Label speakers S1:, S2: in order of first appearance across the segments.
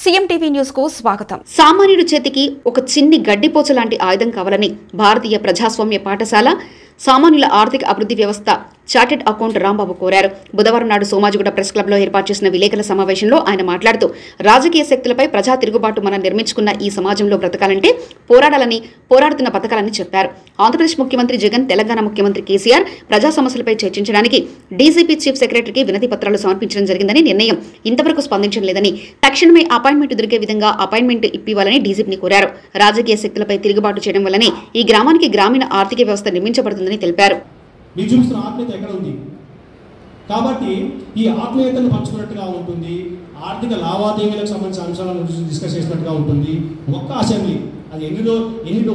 S1: CM TV news కు స్వాగతం.
S2: సామాన్యుడి చేతికి ఒక చిన్ని గడ్డిపోచ లాంటి ఆయుధం కావాలని భారతీయ ప్రజాస్వామ్య పాఠశాల సామాన్యుల ఆర్థిక అభివృద్ధి వ్యవస్థ చార్టెడ్ అకౌంట్ రాంబాబు కోరారు. బుధవారం నాడు సోమాజిగూడ ప్రెస్ క్లబ్ లో ఏర్పాటు చేసిన విలేకరుల సమావేశంలో ఆయన మాట్లాడుతూ రాజకీయ శక్తులపై ప్రజా తిరుగుబాటు మనం నిర్మించుకున్న ఈ సమాజంలో బ్రతకాలంటే పోరాడుతున్న బతకాలని చెప్పారు. ఆంధ్రప్రదేశ్ ముఖ్యమంత్రి జగన్, తెలంగాణ ముఖ్యమంత్రి కేసీఆర్ ప్రజా సమస్యలపై చర్చించడానికి డీజీపీ చీఫ్ సెక్రటరీకి వినతి పత్రాలు సమర్పించడం జరిగిందని, నిర్ణయం ఇంతవరకు స్పందించడం లేదని, తక్షణమే అపాయింట్మెంట్ దొరికే విధంగా అపాయింట్మెంట్ ఇప్పివ్వాలని డీజీపీని కోరారు. రాజకీయ శక్తులపై తిరుగుబాటు చేయడం వల్లనే ఈ గ్రామానికి గ్రామీణ ఆర్థిక వ్యవస్థ నిర్మించబడుతుందని తెలిపారు.
S3: మీరు చూస్తున్న ఆత్మీయత ఎక్కడ ఉంది కాబట్టి ఈ ఆత్మీయతను పంచుకున్నట్టుగా ఉంటుంది. ఆర్థిక లావాదేవీలకు సంబంధించిన అంశాలను డిస్కస్ చేసినట్టుగా ఉంటుంది. ఒక్క అసెంబ్లీ అది ఎన్నిలో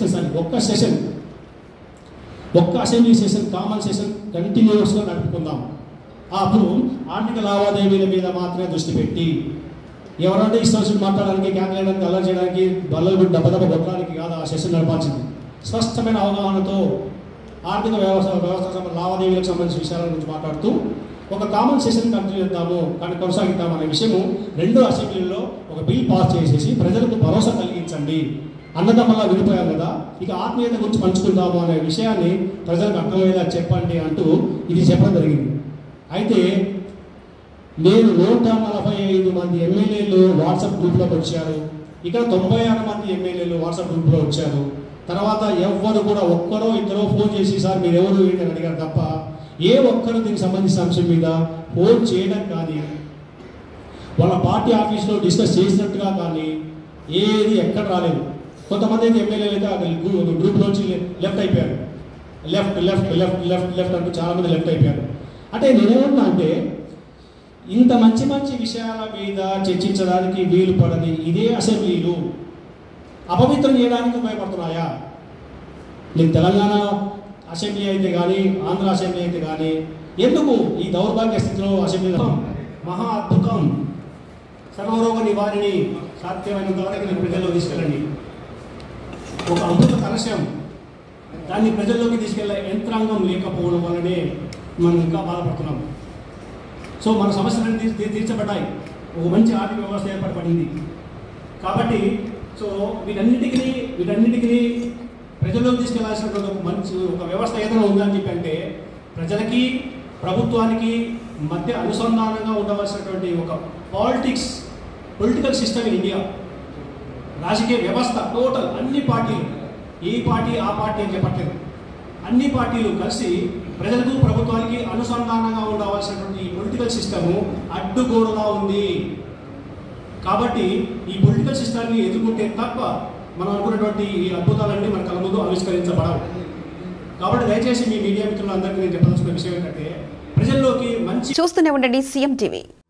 S3: ఒక్క అసెంబ్లీ సెషన్ కామన్ సెషన్ కంటిన్యూస్గా నడుపుకుందాం. అప్పుడు ఆర్థిక లావాదేవీల మీద మాత్రమే దృష్టి పెట్టి ఎవరంటే ఇష్టం మాట్లాడడానికి, క్యాన్లేయడానికి, అల్లరి చేయడానికి, బల్లలు దెబ్బ కొట్టడానికి కాదు ఆ సెషన్ నడపాల్సింది. స్పష్టమైన అవగాహనతో ఆర్థిక వ్యవస్థ లావాదేవీలకు సంబంధించిన విషయాల గురించి మాట్లాడుతూ ఒక కామన్ సెషన్ కొనసాగిద్దాం అనే విషయము రెండు అసెంబ్లీల్లో ఒక బిల్ పాస్ చేసేసి ప్రజలకు భరోసా కలిగించండి. అన్నదమ్మలా విడిపోయాం కదా, ఇక ఆత్మీయత గురించి పంచుకుందాము అనే విషయాన్ని ప్రజలకు అర్థమయ్యేలా చెప్పండి అంటూ ఇది చెప్పడం జరిగింది. అయితే నేను 145 మంది ఎమ్మెల్యేలు వాట్సాప్ గ్రూప్లోకి వచ్చారు. ఇక్కడ 96 మంది ఎమ్మెల్యేలు వాట్సాప్ గ్రూప్లో వచ్చారు. తర్వాత ఎవ్వరు కూడా ఒక్కరో ఇద్దరో ఫోన్ చేసి సార్ మీరు ఎవరు ఏంటని అడిగారు తప్ప ఏ ఒక్కరు దీనికి సంబంధించిన అంశం మీద ఫోన్ చేయడం కానీ, వాళ్ళ పార్టీ ఆఫీస్లో డిస్కస్ చేసినట్టుగా కానీ ఏది ఎక్కడ రాలేదు. కొంతమంది అయితే ఎమ్మెల్యేలు అయితే గ్రూప్లోంచి లెఫ్ట్ అయిపోయారు. Left left left left left అంటూ చాలామంది లెఫ్ట్ అయిపోయారు. అంటే నేనేమన్నా అంటే ఇంత మంచి మంచి విషయాల మీద చర్చించడానికి వీలు పడని ఇదే అసెంబ్లీలు అపవిత్రం చేయడానికి ఉపయోగపడుతున్నాయా? నేను తెలంగాణ అసెంబ్లీ అయితే కానీ, ఆంధ్ర అసెంబ్లీ అయితే కానీ ఎందుకు ఈ దౌర్భాగ్య స్థితిలో అసెంబ్లీలో మహా అద్భుతం, సర్వరోగ నివారిణి సాధ్యమైనంత వరకు ప్రజల్లో తీసుకెళ్ళండి. ఒక అద్భుత కలశం, దాన్ని ప్రజల్లోకి తీసుకెళ్లే యంత్రాంగం లేకపోవడం వల్లనే మనం ఇంకా బాధపడుతున్నాం. సో మన సమస్యలన్నీ తీర్చబడ్డాయి, ఒక మంచి ఆర్థిక వ్యవస్థ ఏర్పడబడింది. కాబట్టి సో వీటన్నిటికీ ప్రజల్లోకి తీసుకెళ్లాల్సినటువంటి ఒక వ్యవస్థ ఏదైనా ఉందని చెప్పి అంటే ప్రజలకి ప్రభుత్వానికి మధ్య అనుసంధానంగా ఉండవలసినటువంటి ఒక పొలిటికల్ సిస్టమ్ ఇన్ ఇండియా, రాజకీయ వ్యవస్థ టోటల్ అన్ని పార్టీలు, ఏ పార్టీ ఆ పార్టీ అని చెప్పట్లేదు, అన్ని పార్టీలు కలిసి ప్రజలకు ప్రభుత్వానికి అనుసంధానంగా ఉండవలసినటువంటి ఈ పొలిటికల్ సిస్టము అడ్డుగోడలా ఉంది. కాబట్టి ఈ పొలిటికల్ సిస్టాన్ని ఎదుర్కొంటే తప్ప మనం అనుకున్నటువంటి ఈ అద్భుతాలన్నీ మన కళ్ళ ముందు ఆవిష్కరించబడవు. కాబట్టి దయచేసి మీ మీడియా మిత్రులందరికీ నేను చెప్పదలుచుకున్న విషయం ఏంటంటే ప్రజల్లోకి మంచి
S1: చూస్తూనే ఉండండి సీఎం టీవీ.